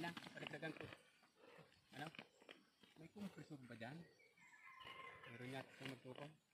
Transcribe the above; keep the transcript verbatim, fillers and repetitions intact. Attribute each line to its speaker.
Speaker 1: lang, palagdagan ko. Ano? May compressor ba dyan? Meron yata sa magtukong.